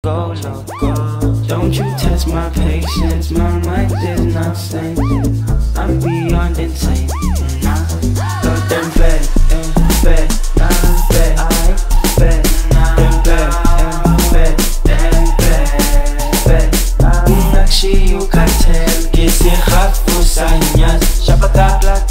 go loco. Don't you test my patience, my mind is not sane. I'm beyond insane. Go them bad, bad, bad, bad, Nakshi yukatel, gisi khaf usanyas, shapatak